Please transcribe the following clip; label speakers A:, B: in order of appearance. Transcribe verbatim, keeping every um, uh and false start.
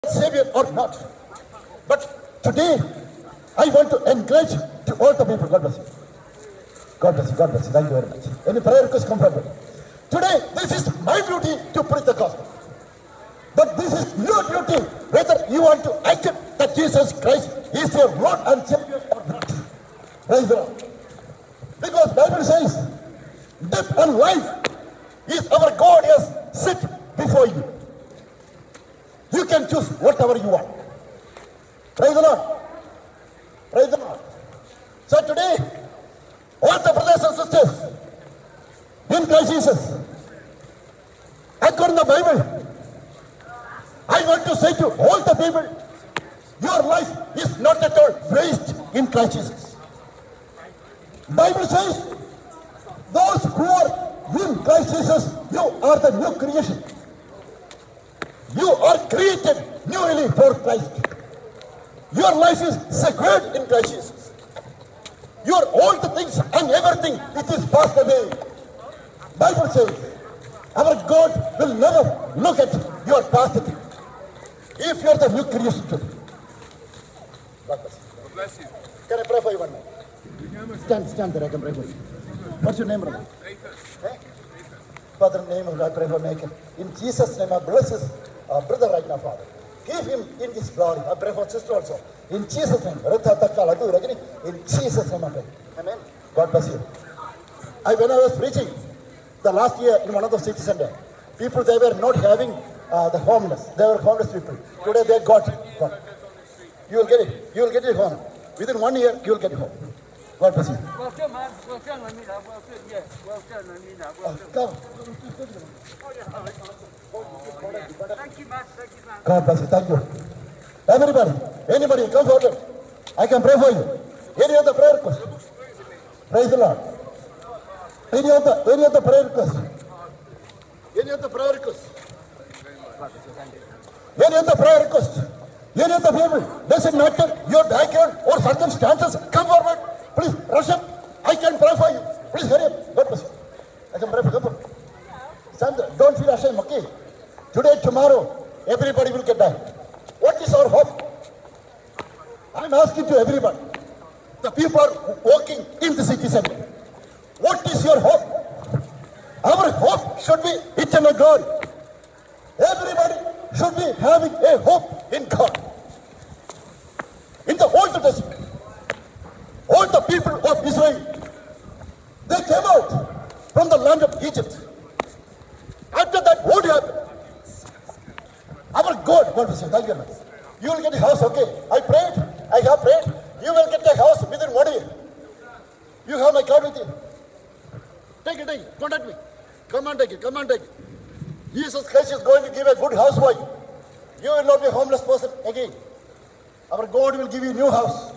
A: Savior or not. But today, I want to encourage to all the people. God bless you. God bless you. God bless you. Thank you very much. Any prayer request come from me? Today, this is my duty to preach the gospel. But this is your duty, whether you want to accept that Jesus Christ is your Lord and Savior or not. Praise the Lord. Because Bible says, death and life is our God has set before you. You can choose whatever you want. Praise the Lord. Praise the Lord. So today, all the brothers and sisters in Christ Jesus, according to the Bible, I want to say to all the people, your life is not at all waste in Christ Jesus. Bible says, those who are in Christ Jesus, you are the new creation. You are created newly for Christ. Your life is secured in Christ Jesus. Your old things and everything, it is passed away. Bible says, our God will never look at your past thing. If you are the new creation today. God bless you.
B: God bless you.
A: Can I pray for you one minute? Stand, stand there, I can pray for you. What's your name, brother? Hey? Father, in the name of God, I pray for Nathan. In Jesus' name, I bless his uh, brother right now, Father. Keep him in his glory. I pray for sister also. In Jesus' name. In Jesus' name, I pray. Amen. God bless you. I, when I was preaching the last year in one of the city center, people, they were not having uh, the homeless. They were homeless people. Today they got it. Got it. You will get it. You will get it home. Within one year, you will get it home. God bless you. Uh, come. God bless you. Thank you. Everybody, anybody, come forward. I can pray for you. Any other prayer request? Praise the Lord. Any other, any other prayer request? Any other prayer request? Any other prayer request? Any other people? Doesn't matter your background or circumstances. Come forward. Please, rush up. I can pray for you. Please hurry up. God bless you. I can pray for you. Sandra, don't feel ashamed, okay? Today, tomorrow, everybody will get back. What is our hope? I'm asking to everybody. The people are walking in the city center. What is your hope? Our hope should be eternal glory. Everybody should be having a hope in God. In the Old Testament, all the people of Israel, they came out from the land of Egypt. After that, what happened? Our God, God will say, thank you. You will get a house, okay? I prayed, I have prayed. You will get a house within one year. You have my card with you. Take it, take it, contact me. Come and take it, come and take it. Jesus Christ is going to give a good house for you. You will not be a homeless person again. Our God will give you a new house.